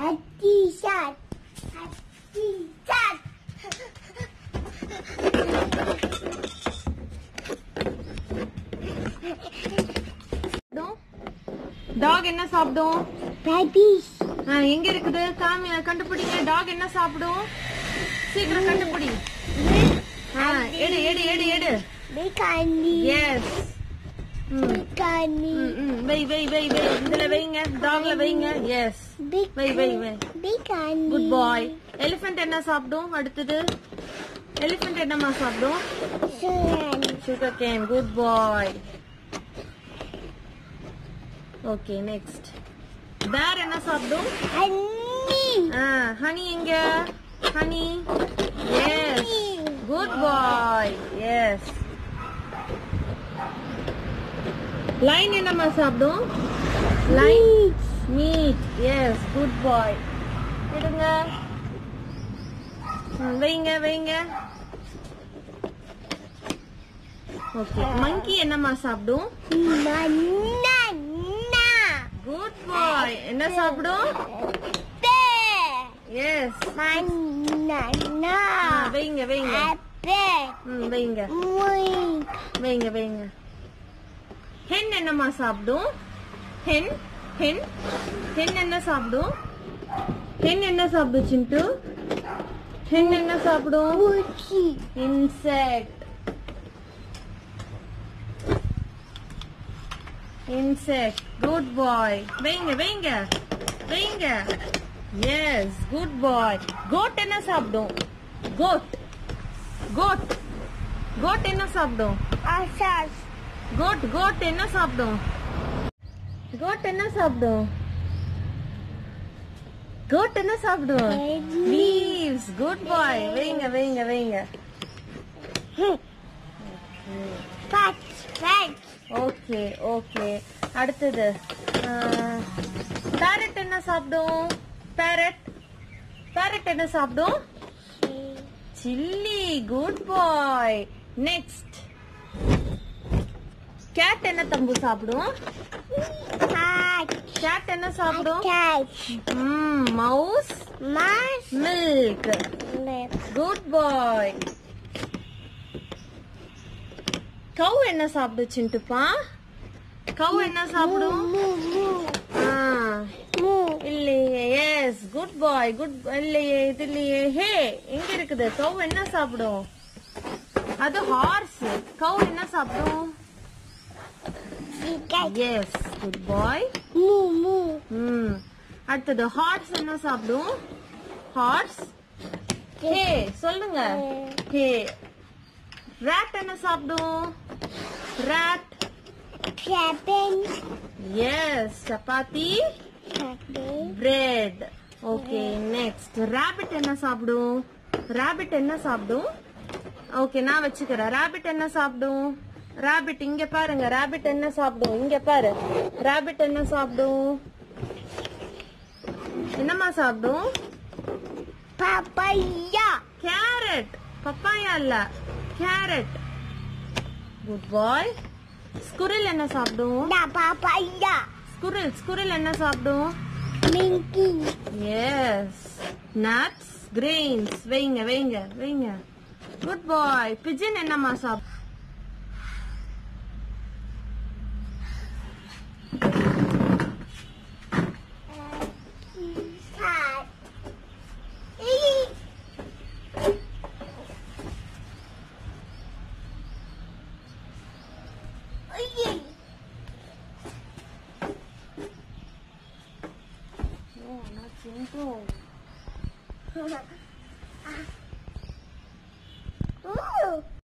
T-shirt. T-shirt. Talk என்ன சாப்பிடும்? Babies. எங்க இருக்குது? கண்டுபிடிங்க. டாக் என்ன சாப்பிடும்? சீக்கிரம் கண்டுபிடி. எடு எடு எடு எடு. Bikani. Yes. Bikani. வை வை வை வை. இதுல வைங்க. டாக்ல வைங்க. Yes. வை வை வை. Bikani. Good boy. எலிஃபண்ட் என்ன சாப்பிடும்? அடுத்தது எலிஃபண்ட் என்னமா சாப்பிடும்? Sugar cane. Good boy. Okay, next. Bear என்ன சாப்பிடும்? Honey. Honey எங்க? Honey. Yes. Good boy. Yes. Lion என்னமா சாப்பிடும்? Lion. Meat. Yes. Good boy. எடுங்க. வைங்க வைங்க. Okay. Monkey என்னமா சாப்பிடும்? Banana. Good boy. என்ன சாப்பிடும்? Bear. Yes. Banana. வைங்க வைங்க. Apple. வைங்க வைங்க வைங்க. Hen என்னமா சாப்பிடும்? Hen hen hen என்ன சாப்பிடும்? Hen என்ன சாப்பிடும் சிண்டு? Hen என்ன சாப்பிடும்? Insect. Insect. Good boy. வைங்க வைங்க வைங்க. Yes, good boy. Goat என்ன சாப்பிடும்? Goat. Goat. Goat என்ன சாப்பிடும்? Asas. Goat என்ன சாப்பிடும்? Goat என்ன சாப்பிடும்? Goat என்ன சாப்பிடும்? Leaves. Good boy. வைங்க வைங்க வைங்க. Pets. Okay, okay. அடுத்தது parrot என்ன சாப்பிடும்? Parrot என்ன சாப்பிடும்? Chilli. Good boy. Next. Cat என்ன தம்பு சாப்பிடும்? Cat என்ன சாப்பிடும்? Mouse. Milk. Good boy. Cow என்ன சாப்பிடும் சிண்டுப்பா? Cow என்ன சாப்பிடும்? இல்லையே. Yes, good boy. Good. இல்லையே, இது இல்லையே. Hey, எங்க இருக்குது? Cow என்ன சாப்பிடும்? அது horse. Cow என்ன சாப்பிடும்? Yes, good boy. அடுத்தது horse என்ன சாப்பிடும்? Horse. Hey, சொல்லுங்க. Hey. Rat என்ன சாப்பிடும்? Rat. Yes, chapati. Bread. Okay, next. Rabbit என்ன சாப்பிடும்? Rabbit என்ன சாப்பிடும்? Okay, நான் வச்சுக்கிறேன். Rabbit என்ன சாப்பிடும்? Rabbit இங்க பாருங்க. Rabbit என்ன சாப்பிடும்? இங்க பாரு. Rabbit என்ன சாப்பிடும்? என்னமா சாப்பிடும்? Papaya. Carrot. Papaya இல்ல. Carrot. Good boy. Squirrel என்ன சாப்பிடும்? Papaya. Squirrel என்ன சாப்பிடும்? Monkey. Yes. Nuts, grains. வைங்க வைங்க வைங்க. Good boy. Pigeon என்னமா சாப்பிடும்? Ooh.